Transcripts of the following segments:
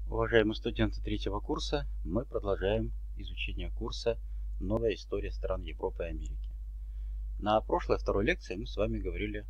Уважаемые студенты третьего курса, мы продолжаем изучение курса «Новая история стран Европы и Америки». На прошлой второй лекции мы с вами говорили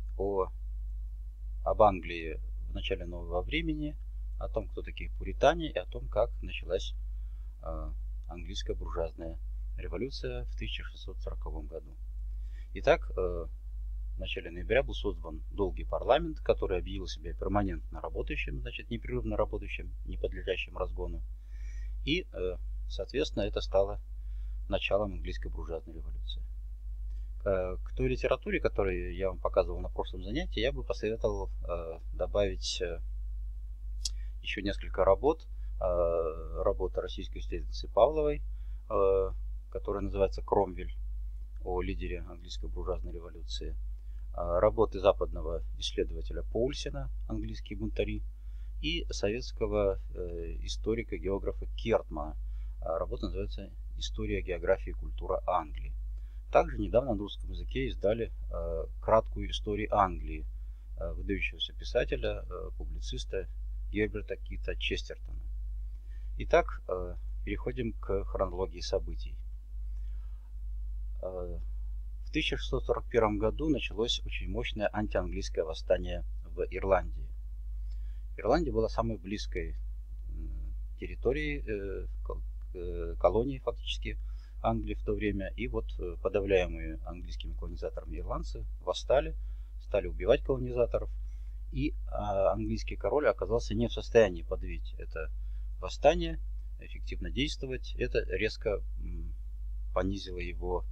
об Англии в начале нового времени, о том, кто такие пуритане, и о том, как началась английская буржуазная революция в 1640 году. Итак, в начале ноября был создан долгий парламент, который объявил себя перманентно работающим, значит непрерывно работающим, не подлежащим разгону. И, соответственно, это стало началом английской буржуазной революции. К той литературе, которую я вам показывал на прошлом занятии, я бы посоветовал добавить еще несколько работ. Работа российской исследовательницы Павловой, которая называется «Кромвель», о лидере английской буржуазной революции. Работы западного исследователя Поульсена «Английские бунтари» и советского историка-географа Кертмана. Работа называется «История, география и культура Англии». Также недавно на русском языке издали краткую историю Англии выдающегося писателя, публициста Герберта Кита Честертона. Итак, переходим к хронологии событий. В 1641 году началось очень мощное антианглийское восстание в Ирландии. Ирландия была самой близкой территорией, колонией фактически Англии в то время. И вот подавляемые английскими колонизаторами ирландцы восстали, стали убивать колонизаторов. И английский король оказался не в состоянии подавить это восстание, эффективно действовать. Это резко понизило его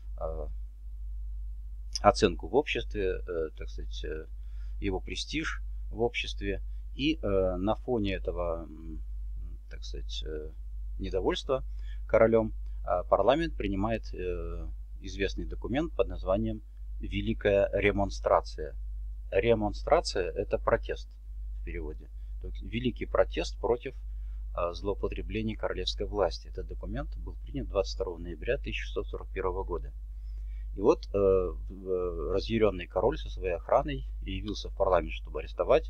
оценку в обществе, так сказать, его престиж в обществе. И на фоне этого, так сказать, недовольства королем парламент принимает известный документ под названием «Великая ремонстрация». Ремонстрация – это протест в переводе. То есть великий протест против злоупотреблений королевской власти. Этот документ был принят 22 ноября 1641 года. И вот разъяренный король со своей охраной явился в парламент, чтобы арестовать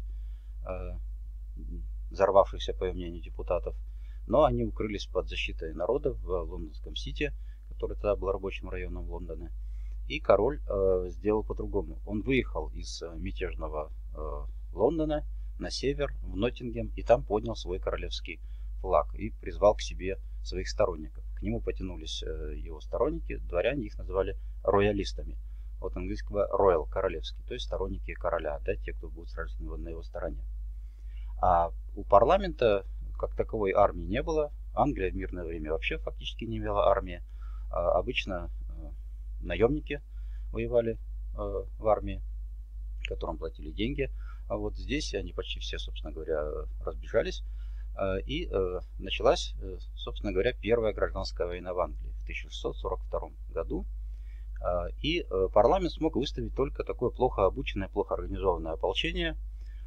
взорвавшихся, по его мнению, депутатов. Но они укрылись под защитой народа в лондонском Сити, который тогда был рабочим районом Лондона. И король сделал по-другому. Он выехал из мятежного Лондона на север, в Ноттингем, и там поднял свой королевский флаг и призвал к себе своих сторонников. К нему потянулись его сторонники, дворяне, их называли роялистами. От английского royal, королевский, то есть сторонники короля, да, те, кто будет сражены на его стороне. А у парламента как таковой армии не было. Англия в мирное время вообще фактически не имела армии. Обычно наемники воевали в армии, которым платили деньги. А вот здесь они почти все, собственно говоря, разбежались. И началась, собственно говоря, первая гражданская война в Англии в 1642 году. И парламент смог выставить только такое плохо обученное, плохо организованное ополчение,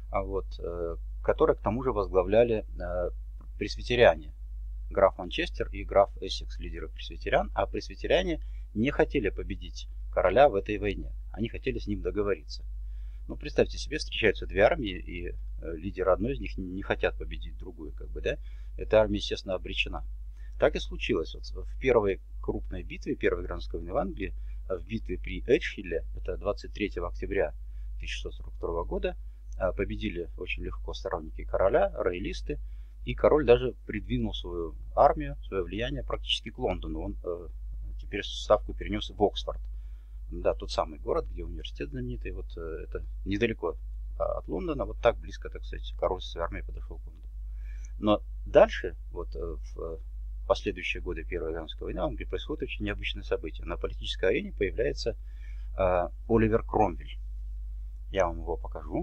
которое к тому же возглавляли пресвитериане. Граф Манчестер и граф Эссекс, лидеры пресвитериан. А пресвитериане не хотели победить короля в этой войне. Они хотели с ним договориться. Ну, представьте себе, встречаются две армии, и лидеры одной из них не хотят победить другую, как бы, да? Эта армия, естественно, обречена. Так и случилось. Вот в первой крупной битве, первой гражданской войны в Англии, в битве при Эджхилле, это 23 октября 1642 года, победили очень легко сторонники короля, роялисты, и король даже придвинул свою армию, свое влияние практически к Лондону. Он теперь ставку перенес в Оксфорд. Да, тот самый город, где университет знаменитый, вот это недалеко от Лондона, вот так близко, так сказать, король с армией подошел к Лондону. Но дальше, вот в последующие годы Первой гражданской войны в Англии происходит очень необычное событие. На политической арене появляется Оливер Кромвель. Я вам его покажу.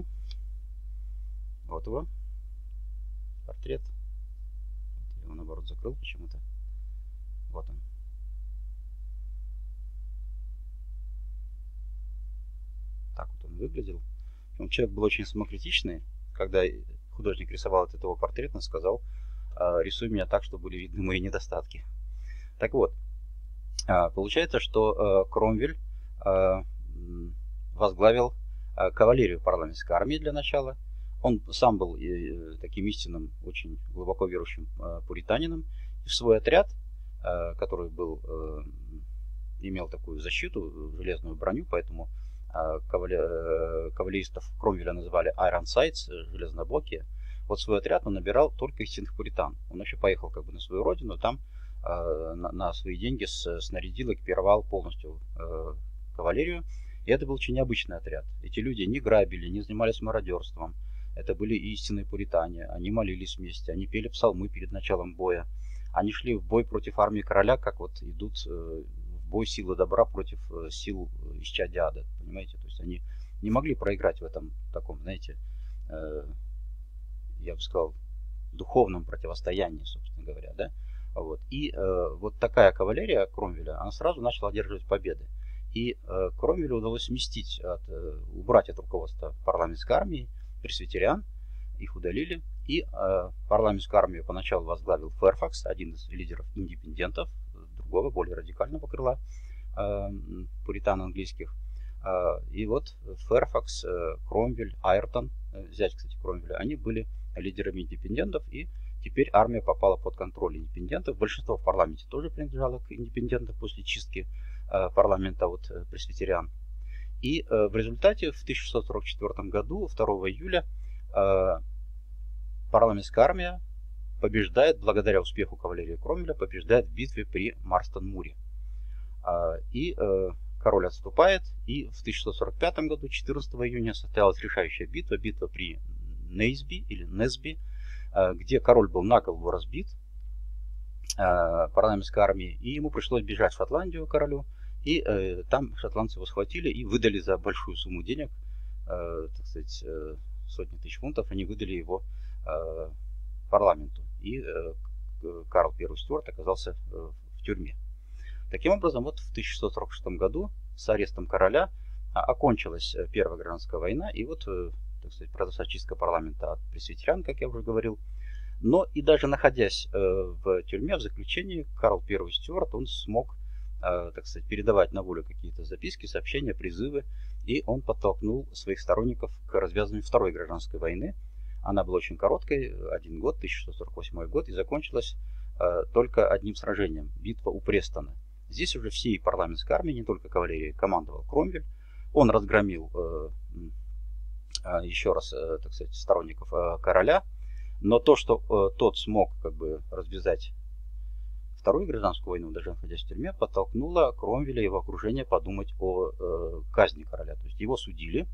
Вот его портрет. Я его наоборот закрыл почему-то. Вот он. Так вот он выглядел. Человек был очень самокритичный. Когда художник рисовал от этого портрет, он сказал: рисуй меня так, чтобы были видны мои недостатки. Так вот, получается, что Кромвель возглавил кавалерию парламентской армии для начала. Он сам был таким истинным, очень глубоко верующим пуританином. И в свой отряд, который имел такую защиту, железную броню, поэтому кавалеристов Кромвеля называли Ironsides, железнобокие. Вот свой отряд он набирал только истинных пуритан. Он еще поехал как бы на свою родину, там на свои деньги снарядил, экипировал полностью кавалерию. И это был очень необычный отряд. Эти люди не грабили, не занимались мародерством. Это были истинные пуритане. Они молились вместе, они пели псалмы перед началом боя. Они шли в бой против армии короля, как вот идут в бой силы добра против сил исчадия ада. Понимаете? То есть они не могли проиграть в этом таком, знаете, я бы сказал, духовном противостоянии, собственно говоря, да? Вот. И вот такая кавалерия Кромвеля, она сразу начала одерживать победы. И Кромвелю удалось убрать от руководства парламентской армии пресвитериан, их удалили. И парламентскую армию поначалу возглавил Фэрфакс, один из лидеров индепендентов, другого, более радикального крыла пуритан английских. И вот Фэрфакс, Кромвель, Айртон, зять, кстати, Кромвеля, они были лидерами индепендентов, и теперь армия попала под контроль индепендентов. Большинство в парламенте тоже принадлежало к индепендентам после чистки парламента от пресвитериан. И в результате в 1644 году, 2 июля, парламентская армия побеждает, благодаря успеху кавалерии Кромвеля, побеждает в битве при Марстон-Муре. И король отступает, и в 1645 году, 14 июня, состоялась решающая битва, битва при Нейсби, или Несби, где король был на голову разбит парламентской армией, и ему пришлось бежать в Шотландию, королю, и там шотландцы его схватили и выдали за большую сумму денег, так сказать, сотни тысяч фунтов, они выдали его парламенту, и Карл I Стюарт оказался в тюрьме. Таким образом, вот в 1646 году с арестом короля окончилась Первая гражданская война, и вот, так сказать, произошла чистка парламента от пресвитериан, как я уже говорил. Но и даже находясь в тюрьме, в заключении, Карл I Стюарт, он смог, так сказать, передавать на волю какие-то записки, сообщения, призывы, и он подтолкнул своих сторонников к развязыванию Второй гражданской войны. Она была очень короткой, 1 год, 1648 год, и закончилась только одним сражением, битва у Престона. Здесь уже всей парламентской армией, не только кавалерией, командовал Кромвель. Он разгромил еще раз, так сказать, сторонников короля. Но то, что тот смог как бы развязать Вторую гражданскую войну, даже находясь в тюрьме, подтолкнуло Кромвеля и его окружение подумать о казни короля. То есть его судили.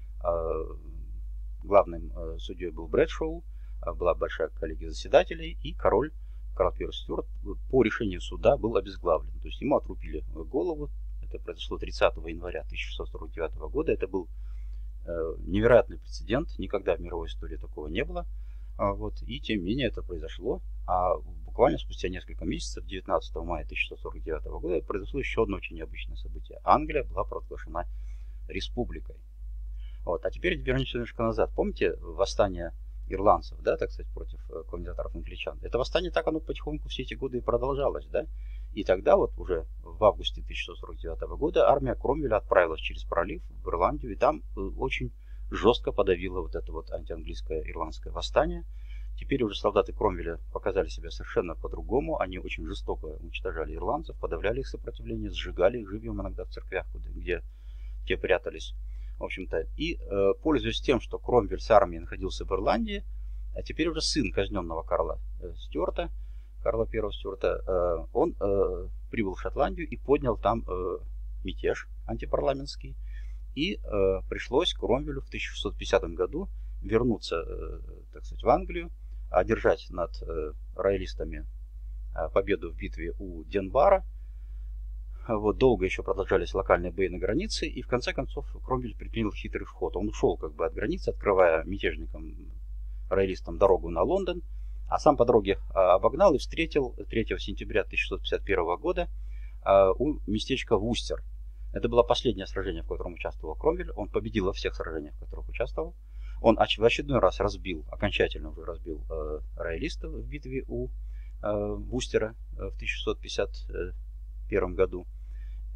Главным судьей был Брэдшоу, была большая коллегия заседателей, и Карл I Стюарт по решению суда был обезглавлен. То есть ему отрубили голову. Это произошло 30 января 1649 года. Это был невероятный прецедент. Никогда в мировой истории такого не было. Вот. И тем не менее это произошло. А буквально спустя несколько месяцев, 19 мая 1649 года, произошло еще одно очень необычное событие. Англия была провозглашена республикой. Вот. А теперь вернемся немножко назад. Помните восстание ирландцев, да, так сказать, против колонизаторов-англичан? Это восстание так оно потихоньку все эти годы и продолжалось, да? И тогда вот уже в августе 1649 года армия Кромвеля отправилась через пролив в Ирландию, и там очень жестко подавила вот это вот антианглийское ирландское восстание. Теперь уже солдаты Кромвеля показали себя совершенно по-другому. Они очень жестоко уничтожали ирландцев, подавляли их сопротивление, сжигали их живьем иногда в церквях, где те прятались. В общем-то, и пользуясь тем, что Кромвель с армией находился в Ирландии, а теперь уже сын казненного Карла Стюарта, Карла I Стюарта, он прибыл в Шотландию и поднял там мятеж антипарламентский. И пришлось Кромвелю в 1650 году вернуться, так сказать, в Англию, одержать над роялистами победу в битве у Денбара. Вот, долго еще продолжались локальные бои на границе, и в конце концов Кромвель предпринял хитрый ход. Он ушел как бы от границы, открывая мятежникам, роялистам дорогу на Лондон, а сам по дороге обогнал и встретил 3 сентября 1651 года у местечка Вустер. Это было последнее сражение, в котором участвовал Кромвель. Он победил во всех сражениях, в которых участвовал. Он в очередной раз окончательно уже разбил роялистов в битве у Вустера в 1651 году.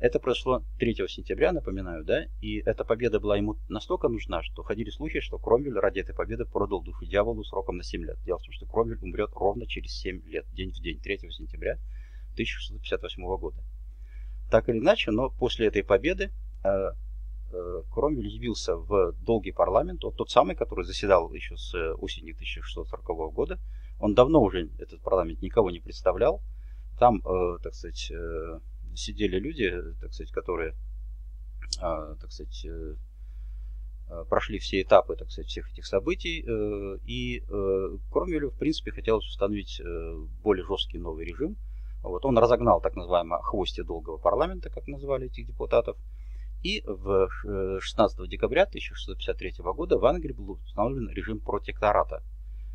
Это произошло 3 сентября, напоминаю, да, и эта победа была ему настолько нужна, что ходили слухи, что Кромвель ради этой победы продал душу дьяволу сроком на 7 лет. Дело в том, что Кромвель умрет ровно через 7 лет, день в день, 3 сентября 1658 года. Так или иначе, но после этой победы Кромвель явился в долгий парламент, вот тот самый, который заседал еще с осени 1640 года. Он давно уже, этот парламент, никого не представлял. Там, так сказать, сидели люди, так сказать, которые, так сказать, прошли все этапы, так сказать, всех этих событий. И Кромвелю, в принципе, хотелось установить более жесткий новый режим. Вот, он разогнал так называемое хвостье долгого парламента, как называли этих депутатов. И в 16 декабря 1653 года в Англии был установлен режим протектората.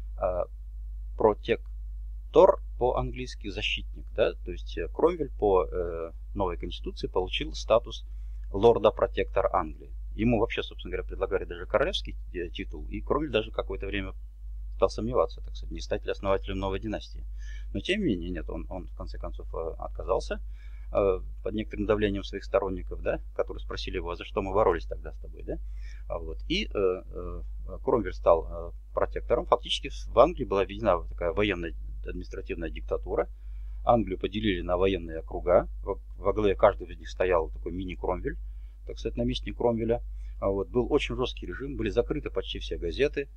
Протектор по-английски защитник. Да? То есть Кромвель по новой конституции получил статус лорда-протектора Англии. Ему вообще, собственно говоря, предлагали даже королевский титул, и Кромвель даже какое-то время стал сомневаться, так сказать, не стать ли основателем новой династии. Но тем не менее, нет, он в конце концов отказался под некоторым давлением своих сторонников, да, которые спросили его, а за что мы боролись тогда с тобой, да, вот. И Кромвель стал протектором. Фактически в Англии была введена такая военная административная диктатура. Англию поделили на военные округа. Во главе каждого из них стоял такой мини-Кромвель, так сказать, наместник Кромвеля. Вот. Был очень жесткий режим, были закрыты почти все газеты,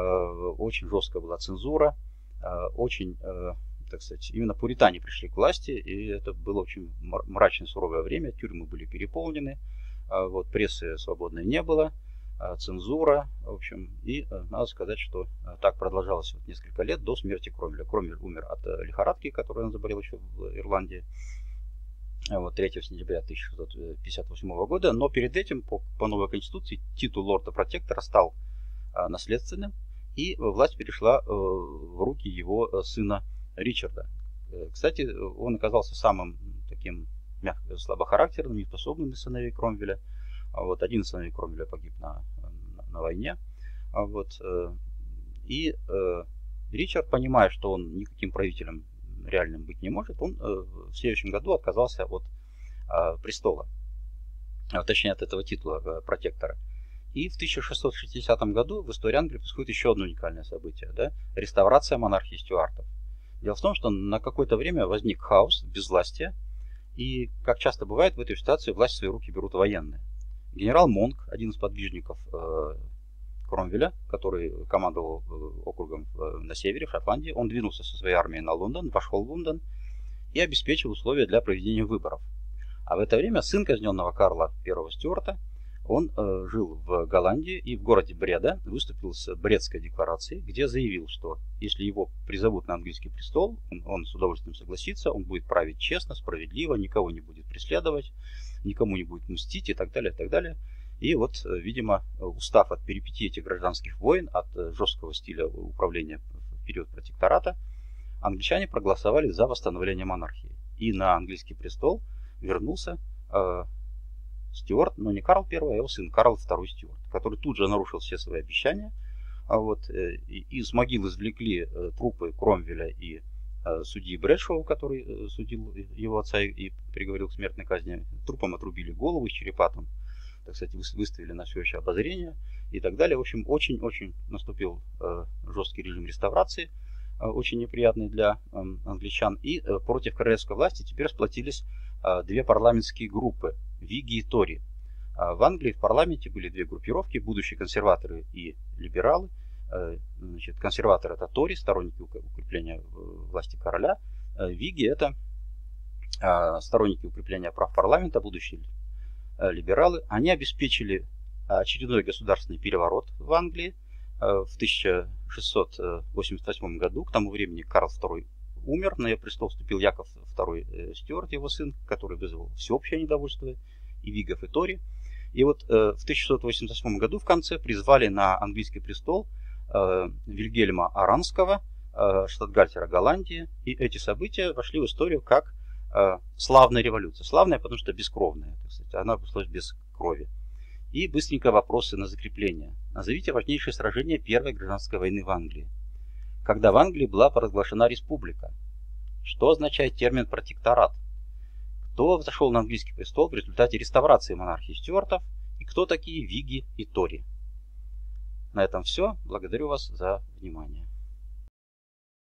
очень жесткая была цензура, очень, так сказать, именно пуритане пришли к власти, и это было очень мрачное, суровое время, тюрьмы были переполнены, вот, прессы свободной не было, цензура, в общем, и надо сказать, что так продолжалось вот несколько лет до смерти Кромвеля. Кромвель умер от лихорадки, которой он заболел еще в Ирландии, вот, 3 сентября 1658 года, но перед этим по новой конституции титул лорда-протектора стал наследственным, и власть перешла в руки его сына Ричарда. Кстати, он оказался самым таким слабохарактерным, неспособным из сыновей Кромвеля. Вот, один из сыновей Кромвеля погиб на войне. Вот, и Ричард, понимая, что он никаким правителем реальным быть не может, он в следующем году отказался от престола, точнее от этого титула протектора. И в 1660 году в истории Англии происходит еще одно уникальное событие, да? Реставрация монархии Стюартов. Дело в том, что на какое-то время возник хаос, безвластие, и, как часто бывает, в этой ситуации власть в свои руки берут военные. Генерал Монк, один из подвижников Кромвеля, который командовал округом на севере, в Шотландии, он двинулся со своей армией на Лондон, вошел в Лондон и обеспечил условия для проведения выборов. А в это время сын казненного Карла I Стюарта, он жил в Голландии и в городе Бреда выступил с Бредской декларацией, где заявил, что если его призовут на английский престол, он с удовольствием согласится, он будет править честно, справедливо, никого не будет преследовать, никому не будет мстить и так далее, и так далее. И вот, видимо, устав от перипетий этих гражданских войн, от жесткого стиля управления в период протектората, англичане проголосовали за восстановление монархии. И на английский престол вернулся Стюарт, но не Карл I, а его сын Карл II Стюарт, который тут же нарушил все свои обещания. Вот, из могил извлекли трупы Кромвеля и судьи Брэдшоу, который судил его отца и приговорил к смертной казни. Трупам отрубили головы, с черепатом, так сказать, выставили на всеобщее обозрение и так далее. В общем, очень-очень наступил жесткий режим реставрации, очень неприятный для англичан. И против королевской власти теперь сплотились две парламентские группы – Виги и Тори. В Англии в парламенте были две группировки – будущие консерваторы и либералы. Значит, консерваторы – это Тори, сторонники укрепления власти короля. Виги – это сторонники укрепления прав парламента, будущие либералы. Они обеспечили очередной государственный переворот в Англии. В 1688 году, к тому времени Карл II умер, на престол вступил Яков II Стюарт, его сын, который вызвал всеобщее недовольство и вигов, и Тори. И вот в 1688 году в конце призвали на английский престол Вильгельма Аранского, штатгальтера Голландии, и эти события вошли в историю как славная революция. Славная, потому что бескровная, так сказать, она обошлась без крови. И быстренько вопросы на закрепление. Назовите важнейшие сражения Первой гражданской войны в Англии. Когда в Англии была провозглашена республика? Что означает термин протекторат? кто взошел на английский престол в результате реставрации монархии Стюартов и кто такие Виги и Тори. На этом все. Благодарю вас за внимание.